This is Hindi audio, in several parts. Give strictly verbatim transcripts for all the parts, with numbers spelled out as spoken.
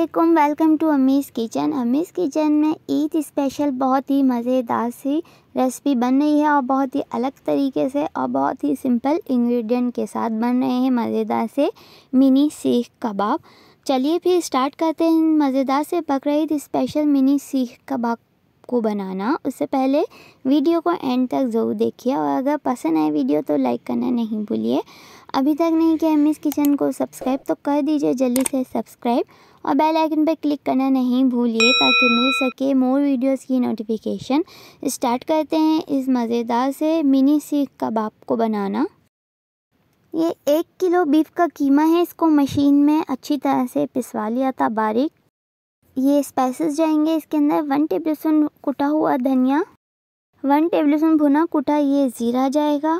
अस्सलामुअलैकुम, welcome to Ammi's kitchen. Ammi's kitchen में ईद स्पेशल बहुत ही मज़ेदार सी रेसिपी बन रही है और बहुत ही अलग तरीके से और बहुत ही सिंपल इंग्रेडिएंट के साथ बन रहे हैं मज़ेदार से मिनी सीख कबाब। चलिए फिर स्टार्ट करते हैं मज़ेदार से बकरा ईद स्पेशल मिनी सीख कबाब को बनाना। उससे पहले वीडियो को एंड तक ज़रूर देखिए और अगर पसंद आए वीडियो तो लाइक करना नहीं भूलिए। अभी तक नहीं किया अम्मीज़ किचन को सब्सक्राइब तो कर दीजिए जल्दी से सब्सक्राइब और बेल आइकन पर क्लिक करना नहीं भूलिए ताकि मिल सके मोर वीडियोस की नोटिफिकेशन। स्टार्ट करते हैं इस मज़ेदार से मिनी सीख कबाब को बनाना। ये एक किलो बीफ का कीमा है, इसको मशीन में अच्छी तरह से पिसवा लिया था बारीक। ये स्पाइसेस जाएंगे इसके अंदर वन टेबल स्पून कुटा हुआ धनिया, वन टेबल स्पून भुना कुटा ये ज़ीरा जाएगा,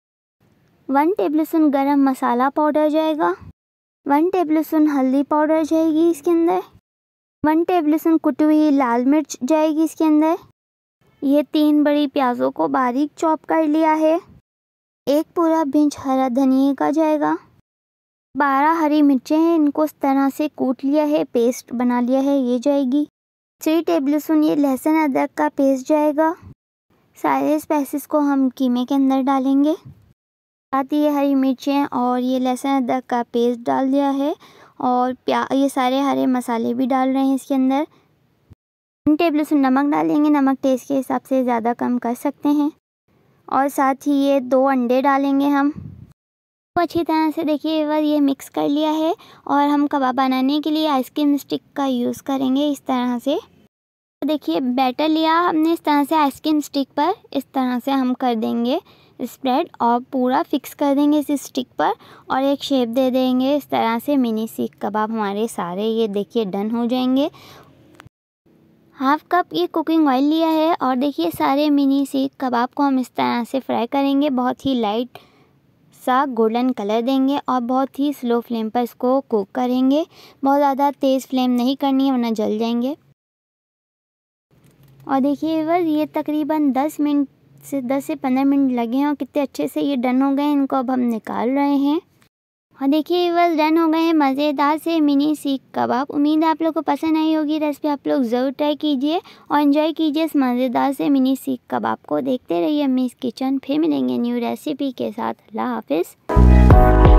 वन टेबल स्पून गरम मसाला पाउडर जाएगा, वन टेबल स्पून हल्दी पाउडर जाएगी इसके अंदर, वन टेबल स्पून कुटी हुई लाल मिर्च जाएगी इसके अंदर। ये तीन बड़ी प्याज़ों को बारीक चॉप कर लिया है। एक पूरा पिंच हरा धनिया का जाएगा। बारह हरी मिर्चें हैं, इनको इस तरह से कूट लिया है, पेस्ट बना लिया है, ये जाएगी। थ्री टेबल स्पून ये लहसुन अदरक का पेस्ट जाएगा। सारे स्पाइसेस को हम कीमे के अंदर डालेंगे। साथ ही ये हरी मिर्चें और ये लहसुन अदरक का पेस्ट डाल दिया है और प्या ये सारे हरे मसाले भी डाल रहे हैं इसके अंदर। वन टेबल स्पून नमक डालेंगे, नमक टेस्ट के हिसाब से ज़्यादा कम कर सकते हैं। और साथ ही ये दो अंडे डालेंगे हम। तो अच्छी तरह से देखिए बस ये मिक्स कर लिया है और हम कबाब बनाने के लिए आइसक्रीम स्टिक का यूज़ करेंगे इस तरह से। तो देखिए बैटर लिया हमने इस तरह से आइसक्रीम स्टिक पर, इस तरह से हम कर देंगे स्प्रेड और पूरा फिक्स कर देंगे इस स्टिक पर और एक शेप दे देंगे इस तरह से। मिनी सीख कबाब हमारे सारे ये देखिए डन हो जाएंगे। हाफ कप ये कुकिंग ऑयल लिया है और देखिए सारे मिनी सीख कबाब को हम इस तरह से फ्राई करेंगे। बहुत ही लाइट सा गोल्डन कलर देंगे और बहुत ही स्लो फ्लेम पर इसको कुक करेंगे। बहुत ज़्यादा तेज़ फ्लेम नहीं करनी है वरना जल जाएंगे। और देखिए बस ये तकरीबन दस मिनट से दस से पंद्रह मिनट लगे हैं और कितने अच्छे से ये डन हो गए। इनको अब हम निकाल रहे हैं और देखिए बस डन हो गए हैं मज़ेदार से मिनी सीख कबाब। उम्मीद है आप लोग को पसंद आई होगी रेसिपी। आप लोग ज़रूर ट्राई कीजिए और एंजॉय कीजिए इस मज़ेदार से मिनी सीख कबाब को। देखते रहिए अम्मीज़ किचन। फिर मिलेंगे न्यू रेसिपी के साथ। अल्लाह हाफिज़।